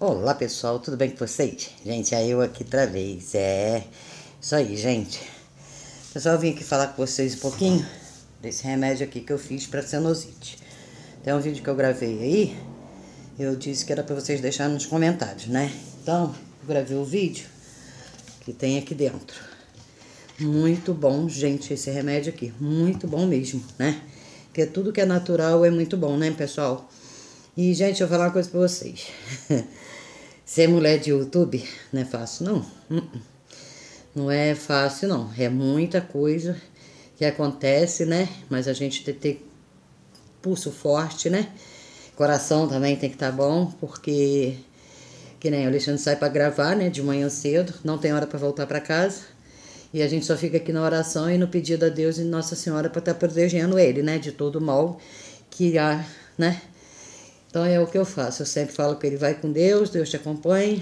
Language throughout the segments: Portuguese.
Olá pessoal, tudo bem com vocês? Gente, aí eu aqui outra vez, isso aí, gente. Pessoal, eu vim aqui falar com vocês um pouquinho desse remédio aqui que eu fiz pra sinusite. Tem um vídeo que eu gravei aí, eu disse que era pra vocês deixarem nos comentários, né? Então, eu gravei o vídeo que tem aqui dentro. Muito bom, gente, esse remédio aqui, muito bom mesmo, né? Porque tudo que é natural é muito bom, né, pessoal? E, gente, eu vou falar uma coisa pra vocês. Ser mulher de YouTube não é fácil, não. Não é fácil, não. É muita coisa que acontece, né? Mas a gente tem que ter pulso forte, né? Coração também tem que estar bom, porque... Que nem o Alexandre sai pra gravar, né? De manhã cedo, não tem hora pra voltar pra casa. E a gente só fica aqui na oração e no pedido a Deus e Nossa Senhora pra estar protegendo ele, né? De todo o mal que há, né? Então é o que eu faço, eu sempre falo que ele vai com Deus, Deus te acompanhe.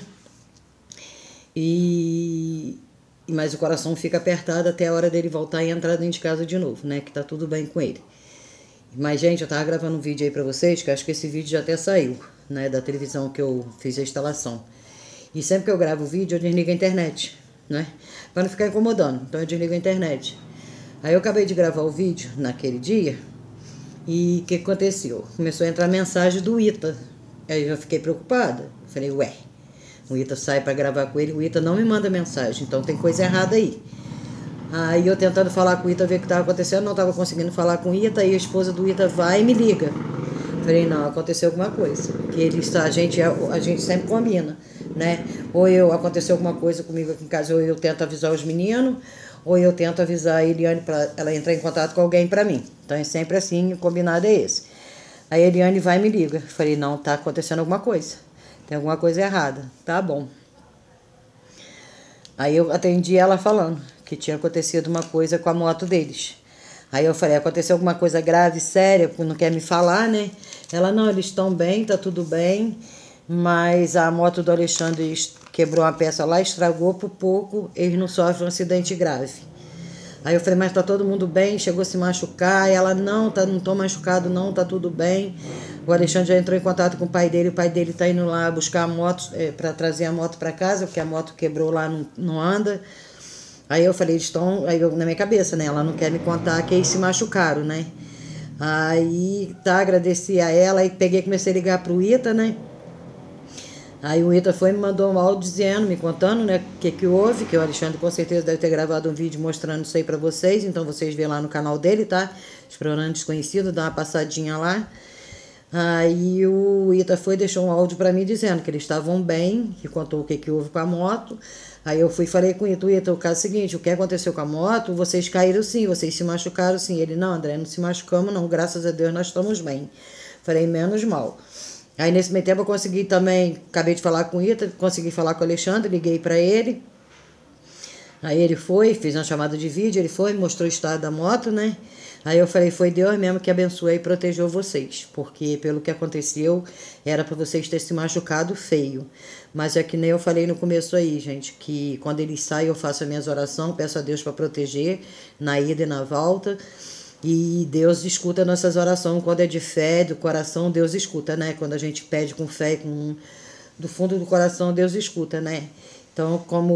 Mas o coração fica apertado até a hora dele voltar e entrar dentro de casa de novo, né? Que tá tudo bem com ele. Mas, gente, eu tava gravando um vídeo aí pra vocês, que eu acho que esse vídeo já até saiu, né? Da televisão que eu fiz a instalação. E sempre que eu gravo o vídeo, eu desligo a internet, né? Pra não ficar incomodando, então eu desligo a internet. Aí eu acabei de gravar o vídeo naquele dia. E o que aconteceu? Começou a entrar mensagem do Ita. Aí eu fiquei preocupada. Falei, ué, o Ita sai pra gravar com ele, o Ita não me manda mensagem, então tem coisa errada aí. Aí eu tentando falar com o Ita, ver o que estava acontecendo, não estava conseguindo falar com o Ita, aí a esposa do Ita vai e me liga. Falei, não, aconteceu alguma coisa. Que ele está, a gente sempre combina, né? Ou aconteceu alguma coisa comigo aqui em casa, ou eu tento avisar os meninos, ou eu tento avisar a Eliane para ela entrar em contato com alguém para mim. Então é sempre assim, o combinado é esse. Aí a Eliane vai e me liga. Falei, não, tá acontecendo alguma coisa. Tem alguma coisa errada. Tá bom. Aí eu atendi ela falando que tinha acontecido uma coisa com a moto deles. Aí eu falei, aconteceu alguma coisa grave, séria, não quer me falar, né? Ela, não, eles estão bem, tá tudo bem, mas a moto do Alexandre quebrou uma peça lá, estragou por pouco, eles não sofrem um acidente grave. Aí eu falei, mas tá todo mundo bem? Chegou a se machucar? E ela, não, não tô machucado não, tá tudo bem. O Alexandre já entrou em contato com o pai dele tá indo lá buscar a moto, para trazer a moto para casa, porque a moto quebrou lá, não anda. Aí eu falei, na minha cabeça, né? Ela não quer me contar que eles se machucaram, né? Aí, tá, agradeci a ela, aí peguei e comecei a ligar pro Ita, né? Aí o Ita foi e me mandou um áudio dizendo, me contando, né, o que houve, que o Alexandre com certeza deve ter gravado um vídeo mostrando isso aí pra vocês, então vocês vê lá no canal dele, tá? Explorando Desconhecido, dá uma passadinha lá. Aí o Ita foi e deixou um áudio pra mim dizendo que eles estavam bem, que contou o que houve com a moto. Aí eu fui e falei com o Ita, o caso é o seguinte, o que aconteceu com a moto, vocês caíram sim, vocês se machucaram sim. Ele, não, André, não se machucamos não, graças a Deus nós estamos bem. Falei, menos mal. Aí nesse meio tempo eu consegui também, acabei de falar com o Ita, consegui falar com o Alexandre, liguei pra ele. Aí ele foi, fiz uma chamada de vídeo, ele foi, mostrou o estado da moto, né? Aí eu falei, foi Deus mesmo que abençoou e protegeu vocês, porque pelo que aconteceu, era para vocês terem se machucado feio. Mas é que nem eu falei no começo aí, gente, que quando eles saem eu faço as minhas orações, peço a Deus para proteger, na ida e na volta. E Deus escuta nossas orações, quando é de fé, do coração, Deus escuta, né? Quando a gente pede com fé, do fundo do coração, Deus escuta, né? Então, quando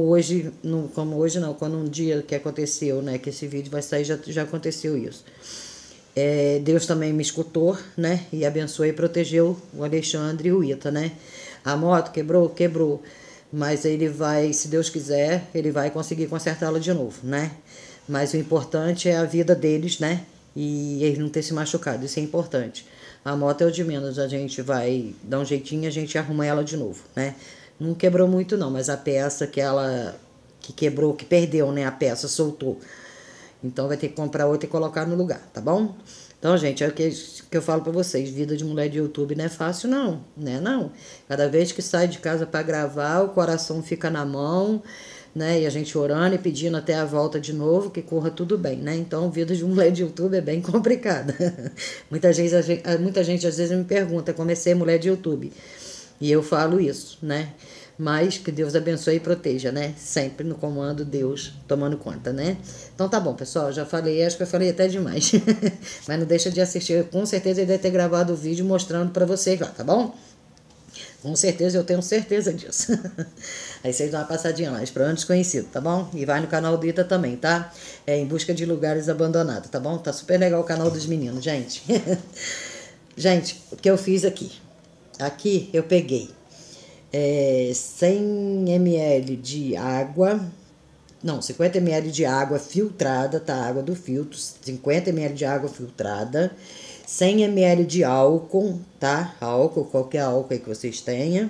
um dia que aconteceu, né? Que esse vídeo vai sair, já aconteceu isso. Deus também me escutou, né? E abençoou e protegeu o Alexandre e o Ita, né? A moto quebrou. Mas ele vai, se Deus quiser, ele vai conseguir consertá-la de novo, né? Mas o importante é a vida deles, né? E eles não ter se machucado, isso é importante. A moto é o de menos, a gente vai dar um jeitinho, a gente arruma ela de novo, né? Não quebrou muito não, mas a peça que quebrou, que perdeu, né? A peça soltou. Então vai ter que comprar outra e colocar no lugar, tá bom? Então, gente, é o que eu falo pra vocês, vida de mulher de YouTube não é fácil não, né? Não. Cada vez que sai de casa pra gravar, o coração fica na mão, né? E a gente orando e pedindo até a volta de novo, que corra tudo bem, né? Então, vida de mulher de YouTube é bem complicada. Muita gente às vezes me pergunta como é ser mulher de YouTube. E eu falo isso, né? Mas que Deus abençoe e proteja, né? Sempre no comando, Deus tomando conta, né? Então tá bom, pessoal, já falei, acho que eu falei até demais. Mas não deixa de assistir, com certeza ele deve ter gravado o vídeo mostrando pra vocês lá, tá bom? Com certeza, eu tenho certeza disso. Aí vocês dão uma passadinha lá, Explorando Desconhecido, tá bom? E vai no canal do Ita também, tá? É Em Busca de Lugares Abandonados, tá bom? Tá super legal o canal dos meninos, gente. Gente, o que eu fiz aqui? Aqui eu peguei 100 ml de água, não, 50 ml de água filtrada, tá? Água do filtro, 50 ml de água filtrada, 100 ml de álcool, tá? Álcool, qualquer álcool aí que vocês tenham.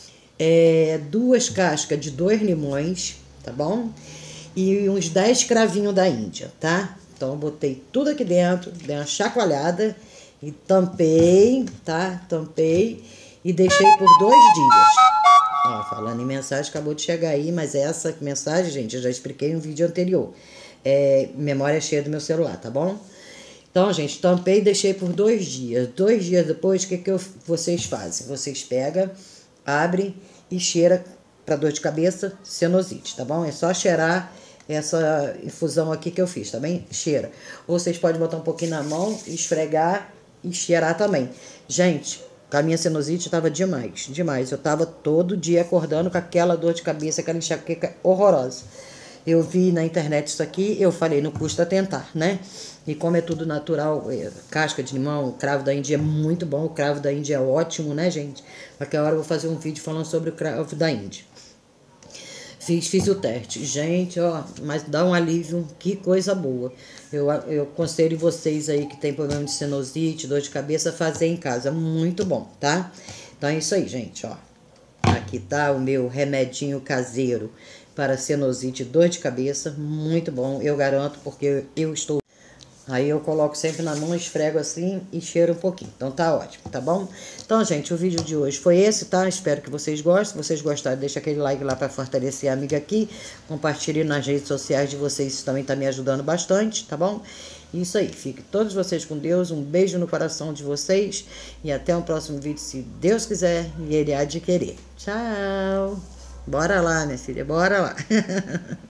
2 cascas de 2 limões, tá bom? E uns 10 cravinhos da Índia, tá? Então eu botei tudo aqui dentro, dei uma chacoalhada e tampei, tá? Tampei e deixei por 2 dias. Ó, falando em mensagem, acabou de chegar aí, mas essa mensagem, gente, eu já expliquei no vídeo anterior. Memória cheia do meu celular, tá bom? Então, gente, tampei e deixei por 2 dias. 2 dias depois, o que vocês fazem? Vocês pegam, abrem e cheira para dor de cabeça, sinusite, tá bom? É só cheirar essa infusão aqui que eu fiz, tá bem? Cheira. Ou vocês podem botar um pouquinho na mão, esfregar e cheirar também. Gente, com a minha sinusite estava demais, demais. Eu tava todo dia acordando com aquela dor de cabeça, aquela enxaqueca horrorosa. Eu vi na internet isso aqui, eu falei, não custa tentar, né? E como é tudo natural, casca de limão, o cravo da Índia é muito bom, o cravo da Índia é ótimo, né, gente? Qualquer hora eu vou fazer um vídeo falando sobre o cravo da Índia. Fiz o teste. Gente, ó, mas dá um alívio, que coisa boa. Eu aconselho vocês aí que tem problema de sinusite, dor de cabeça, fazer em casa. Muito bom, tá? Então é isso aí, gente, ó. Aqui tá o meu remedinho caseiro para sinusite, dor de cabeça. Muito bom, eu garanto, porque eu estou... Aí eu coloco sempre na mão, esfrego assim e cheiro um pouquinho. Então tá ótimo, tá bom? Então, gente, o vídeo de hoje foi esse, tá? Espero que vocês gostem. Se vocês gostaram, deixa aquele like lá para fortalecer a amiga aqui. Compartilhe nas redes sociais de vocês, isso também tá me ajudando bastante, tá bom? Isso aí, fiquem todos vocês com Deus. Um beijo no coração de vocês. E até o próximo vídeo, se Deus quiser e Ele há de querer. Tchau! Bora lá, minha filha, bora lá!